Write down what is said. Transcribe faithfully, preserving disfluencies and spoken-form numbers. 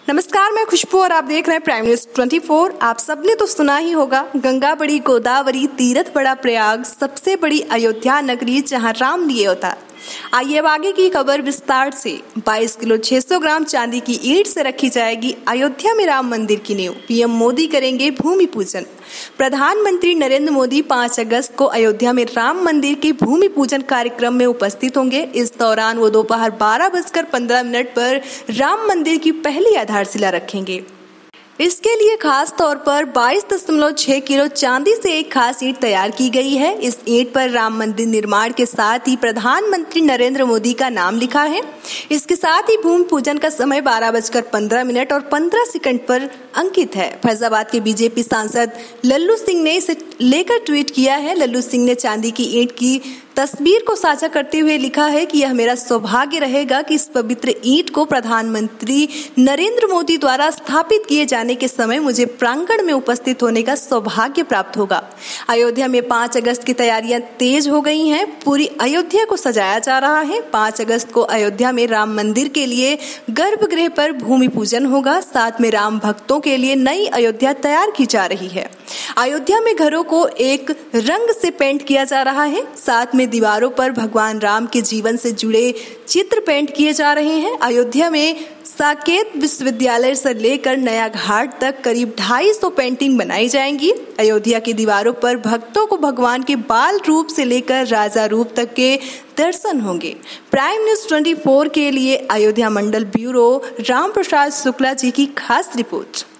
नमस्कार, मैं खुशबू और आप देख रहे हैं प्राइम न्यूज चौबीस। आप सबने तो सुना ही होगा, गंगा बड़ी गोदावरी तीरथ बड़ा प्रयाग, सबसे बड़ी अयोध्या नगरी जहां राम लिए अवतार। आइए अब आगे की खबर विस्तार से। बाईस किलो छह सौ ग्राम चांदी की ईंट से रखी जाएगी अयोध्या में राम मंदिर की नींव। पीएम मोदी करेंगे भूमि पूजन। प्रधानमंत्री नरेंद्र मोदी पाँच अगस्त को अयोध्या में राम मंदिर के भूमि पूजन कार्यक्रम में उपस्थित होंगे। इस दौरान वो दोपहर बारह बजकर पंद्रह मिनट पर राम मंदिर की पहली आधारशिला रखेंगे। इसके लिए खास तौर पर बाईस दशमलव छह किलो चांदी से एक खास ईंट तैयार की गई है। इस ईंट पर राम मंदिर निर्माण के साथ ही प्रधानमंत्री नरेंद्र मोदी का नाम लिखा है। इसके साथ ही भूमि पूजन का समय बारह बजकर पंद्रह मिनट और पंद्रह सेकंड पर अंकित है। फैजाबाद के बीजेपी सांसद लल्लू सिंह ने इसे लेकर ट्वीट किया है। लल्लू सिंह ने चांदी की ईंट की तस्वीर को साझा करते हुए लिखा है कि यह मेरा सौभाग्य रहेगा कि इस पवित्र ईंट को प्रधानमंत्री नरेंद्र मोदी द्वारा स्थापित किए जाने के समय मुझे प्रांगण में उपस्थित होने का सौभाग्य प्राप्त होगा। अयोध्या में पाँच अगस्त की तैयारियां तेज हो गई हैं। पूरी अयोध्या को सजाया जा रहा है। पाँच अगस्त को अयोध्या में राम मंदिर के लिए गर्भगृह पर भूमि पूजन होगा। साथ में राम भक्तों के लिए नई अयोध्या तैयार की जा रही है। अयोध्या में घरों को एक रंग से पेंट किया जा रहा है। साथ में दीवारों पर भगवान राम के जीवन से जुड़े चित्र पेंट किए जा रहे हैं। अयोध्या में साकेत विश्वविद्यालय से लेकर नया घाट तक करीब ढाई सौ पेंटिंग बनाई जाएंगी। अयोध्या की दीवारों पर भक्तों को भगवान के बाल रूप से लेकर राजा रूप तक के दर्शन होंगे। प्राइम न्यूज चौबीस के लिए अयोध्या मंडल ब्यूरो राम प्रसाद शुक्ला जी की खास रिपोर्ट।